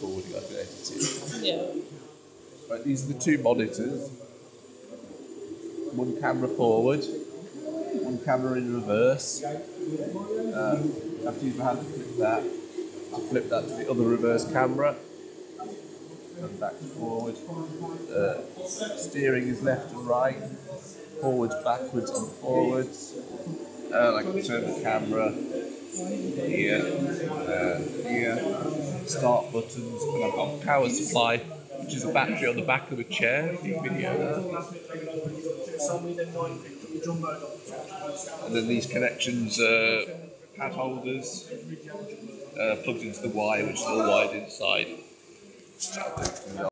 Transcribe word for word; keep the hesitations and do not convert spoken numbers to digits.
recording, I can edit it. Yeah. Right, these are the two monitors. One camera forward, one camera in reverse. Uh, I have to use my hand to flip that, to flip that to the other reverse camera. And back to forward. Uh, steering is left and right, forwards, backwards and forwards. Uh, I can turn the camera here, uh, here, start buttons, and I've got power supply, which is a battery on the back of a chair. You can video that. And then these connections are pad holders, uh, plugged into the wire, which is all wired inside.